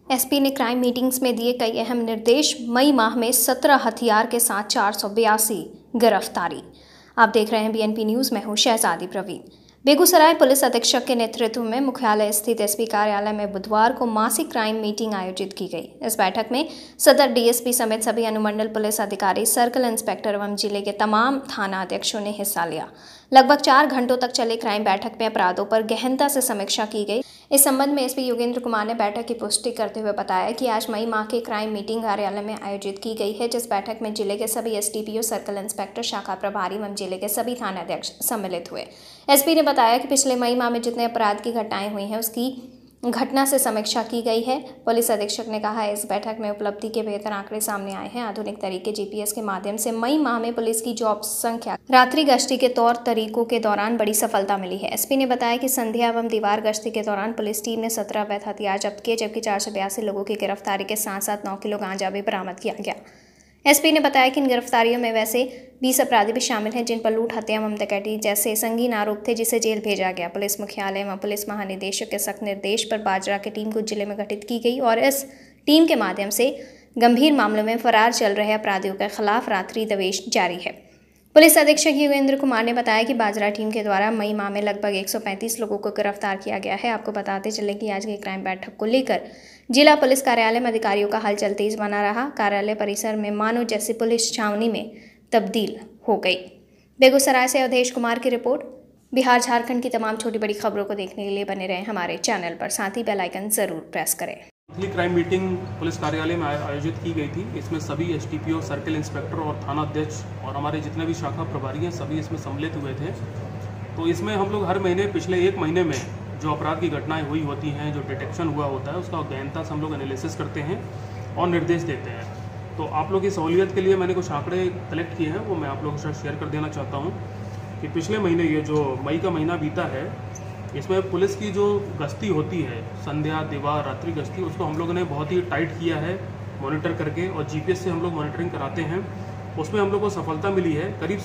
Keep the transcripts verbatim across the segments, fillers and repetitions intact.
SP ने crime meetings में दिए कई अहम निर्देश। मई माह में सत्रह हथियार के साथ चार सौ बयासी गिरफ्तारी। आप देख रहे हैं बीएनपी न्यूज़। मैं हूं शहजादी प्रवीण। बेगूसराय पुलिस अधीक्षक के नेतृत्व में मुख्यालय स्थित एसपी कार्यालय में बुधवार को मासिक क्राइम मीटिंग आयोजित की गई। इस बैठक में सदर डीएसपी समेत सभी अनुमंडल पुलिस अधिकारी, सर्कल इंस्पेक्टर एवं जिले के तमाम थाना अध्यक्षों ने हिस्सा लिया। लगभग चार घंटों तक चले क्राइम बैठक में अपराधों पर गहनता से समीक्षा की गई। इस संबंध में एसपी योगेंद्र कुमार ने बैठक की पुष्टि करते हुए बताया कि आज मई माह की क्राइम मीटिंग कार्यालय में आयोजित की गई है, जिस बैठक में जिले के सभी एसडीपीओ, सर्कल इंस्पेक्टर, शाखा प्रभारी एवं जिले के सभी थाना अध्यक्ष सम्मिलित हुए। एसपी ने बताया कि पिछले मई माह में जितने अपराध की घटनाएं हुई हैं उसकी घटना से समीक्षा की गई है। पुलिस अधीक्षक ने कहा है, इस बैठक में उपलब्धि के बेहतर आंकड़े सामने आए हैं। आधुनिक तरीके जीपीएस के माध्यम से मई माह में पुलिस की जॉब संख्या, रात्रि गश्ती के तौर तरीकों के दौरान बड़ी सफलता मिली है। एसपी ने बताया कि संध्या एवं दीवार गश्ती के दौरान पुलिस टीम ने सत्रह अवैध हथियार जब्त किए, जबकि चार सौ बयासी लोगों की गिरफ्तारी के साथ साथ नौ किलो गांजा भी बरामद किया गया। एसपी ने बताया कि इन गिरफ्तारियों में वैसे बीस अपराधी भी शामिल हैं जिन पर लूट, हत्या एवं डकैती जैसे संगीन आरोप थे, जिसे जेल भेजा गया। पुलिस मुख्यालय एवं पुलिस महानिदेशक के सख्त निर्देश पर बाजरा की टीम को जिले में गठित की गई और इस टीम के माध्यम से गंभीर मामलों में फरार चल रहे अपराधियों के खिलाफ रात्रि दबिश जारी है। पुलिस अधीक्षक योगेंद्र कुमार ने बताया कि बाजरा टीम के द्वारा मई माह में लगभग एक सौ पैंतीस लोगों को गिरफ्तार किया गया है। आपको बताते चले कि आज की क्राइम बैठक को लेकर जिला पुलिस कार्यालय में अधिकारियों का हलचल तेज बना रहा। कार्यालय परिसर में मानो जैसे पुलिस छावनी में तब्दील हो गई। बेगूसराय से अवधेश कुमार की रिपोर्ट। बिहार झारखंड की तमाम छोटी बड़ी खबरों को देखने के लिए बने रहें हमारे चैनल पर, साथ ही बेल आइकन जरूर प्रेस करें। क्राइम मीटिंग पुलिस कार्यालय में आयोजित की गई थी। इसमें सभी एसडीपीओ, सर्कल इंस्पेक्टर और थाना अध्यक्ष और हमारे जितने भी शाखा प्रभारी हैं सभी इसमें सम्मिलित हुए थे। तो इसमें हम लोग हर महीने, पिछले एक महीने में जो अपराध की घटनाएं हुई होती हैं, जो डिटेक्शन हुआ होता है, उसका गहनता से हम लोग एनालिसिस करते हैं और निर्देश देते हैं। तो आप लोग की सहूलियत के लिए मैंने कुछ आंकड़े कलेक्ट किए हैं, वो मैं आप लोगों के साथ शेयर कर देना चाहता हूँ कि पिछले महीने, ये जो मई का महीना बीता है, इसमें पुलिस की जो गश्ती होती है, संध्या, दीवार, रात्रि गश्ती, उसको हम लोगों ने बहुत ही टाइट किया है मॉनिटर करके, और जीपीएस से हम लोग मॉनिटरिंग कराते हैं। उसमें हम लोग को सफलता मिली है। करीब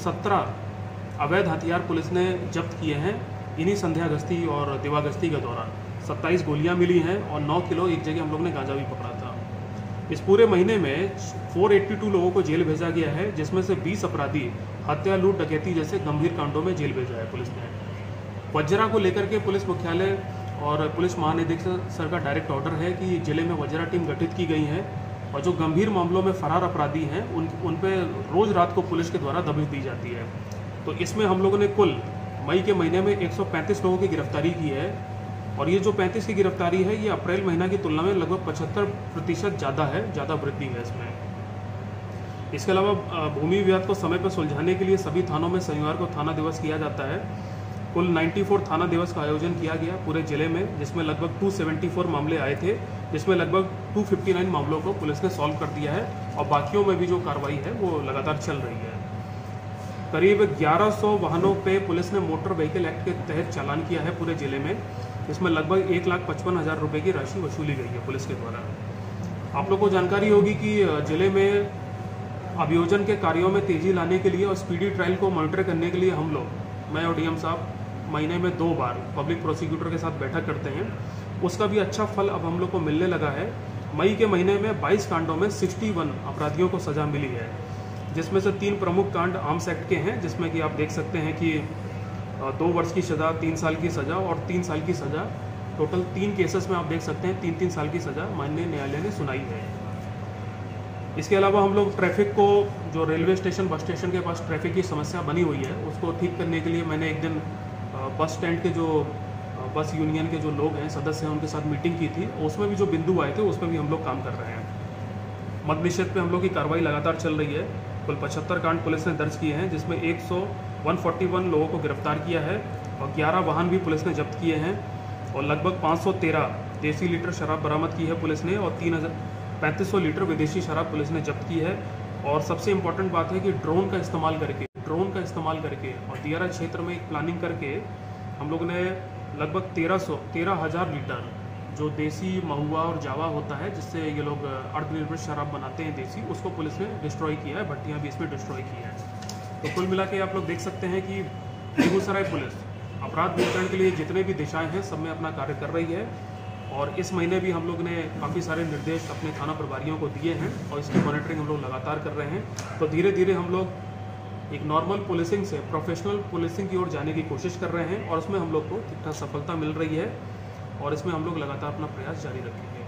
सत्रह अवैध हथियार पुलिस ने जब्त किए हैं इन्हीं संध्या गश्ती और दीवार गश्ती के दौरान। सत्ताईस गोलियां मिली हैं और नौ किलो एक जगह हम लोग ने गांजा भी पकड़ा था। इस पूरे महीने में चार सौ बयासी लोगों को जेल भेजा गया है, जिसमें से बीस अपराधी हत्या, लूट, डकैती जैसे गंभीर कांडों में जेल भेजा है पुलिस ने। वज्रा को लेकर के पुलिस मुख्यालय और पुलिस महानिदेशक सर का डायरेक्ट ऑर्डर है कि जिले में वज्रा टीम गठित की गई है और जो गंभीर मामलों में फरार अपराधी हैं उन उन पे रोज़ रात को पुलिस के द्वारा दबिश दी जाती है। तो इसमें हम लोगों ने कुल मई के महीने में एक सौ पैंतीस लोगों की गिरफ्तारी की है, और ये जो पैंतीस की गिरफ्तारी है ये अप्रैल महीना की तुलना में लगभग पचहत्तर प्रतिशत ज़्यादा है, ज़्यादा वृद्धि है इसमें। इसके अलावा भूमि विवाद को समय पर सुलझाने के लिए सभी थानों में शनिवार को थाना दिवस किया जाता है। कुल चौरानवे थाना दिवस का आयोजन किया गया पूरे जिले में, जिसमें लगभग दो सौ चौहत्तर मामले आए थे, जिसमें लगभग दो सौ उनसठ मामलों को पुलिस ने सॉल्व कर दिया है और बाकियों में भी जो कार्रवाई है वो लगातार चल रही है। करीब ग्यारह सौ वाहनों पे पुलिस ने मोटर व्हीकल एक्ट के तहत चालान किया है पूरे जिले में, जिसमें लगभग एक लाख पचपन हज़ार रुपये की राशि वसूली गई है पुलिस के द्वारा। आप लोग को जानकारी होगी कि जिले में अभियोजन के कार्यों में तेज़ी लाने के लिए और स्पीडी ट्रायल को मॉनिटर करने के लिए हम लोग, मैं और डीएम साहब, महीने में दो बार पब्लिक प्रोसिक्यूटर के साथ बैठक करते हैं। उसका भी अच्छा फल अब हम लोग को मिलने लगा है। मई के महीने में बाईस कांडों में इकसठ अपराधियों को सज़ा मिली है, जिसमें से तीन प्रमुख कांड आर्म्स एक्ट के हैं, जिसमें कि आप देख सकते हैं कि दो वर्ष की सज़ा, तीन साल की सज़ा और तीन साल की सज़ा, टोटल तीन केसेस में आप देख सकते हैं तीन तीन साल की सज़ा माननीय न्यायालय ने सुनाई है। इसके अलावा हम लोग ट्रैफिक को, जो रेलवे स्टेशन, बस स्टेशन के पास ट्रैफिक की समस्या बनी हुई है, उसको ठीक करने के लिए मैंने एक दिन बस स्टैंड के जो बस यूनियन के जो लोग हैं, सदस्य हैं, उनके साथ मीटिंग की थी। उसमें भी जो बिंदु आए थे उसमें भी हम लोग काम कर रहे हैं। मद निषेध पे हम लोग की कार्रवाई लगातार चल रही है। कुल पचहत्तर कांड पुलिस ने दर्ज किए हैं, जिसमें एक सौ इकतालीस लोगों को गिरफ्तार किया है और ग्यारह वाहन भी पुलिस ने जब्त किए हैं और लगभग पाँच सौ तेरह देसी लीटर शराब बरामद की है पुलिस ने और तीन हज़ार पैंतीस सौ लीटर विदेशी शराब पुलिस ने जब्त की है। और सबसे इम्पोर्टेंट बात है कि ड्रोन का इस्तेमाल करके ड्रोन का इस्तेमाल करके और दियारा क्षेत्र में एक प्लानिंग करके हम लोग ने लगभग तेरह सौ तेरह हज़ार लीटर जो देसी महुआ और जावा होता है, जिससे ये लोग अर्धनिर्मित शराब बनाते हैं देसी, उसको पुलिस ने डिस्ट्रॉय किया है। भट्टियाँ भी इसमें डिस्ट्रॉय की है। तो कुल मिला के आप लोग देख सकते हैं कि बेगूसराय पुलिस अपराध नियंत्रण के लिए जितने भी दिशाएं हैं सब में अपना कार्य कर रही है और इस महीने भी हम लोग ने काफ़ी सारे निर्देश अपने थाना प्रभारियों को दिए हैं और इसकी मॉनिटरिंग हम लोग लगातार कर रहे हैं। तो धीरे धीरे हम लोग एक नॉर्मल पुलिसिंग से प्रोफेशनल पुलिसिंग की ओर जाने की कोशिश कर रहे हैं और उसमें हम लोग को ठीक ठाक सफलता मिल रही है और इसमें हम लोग लगातार अपना प्रयास जारी रखेंगे।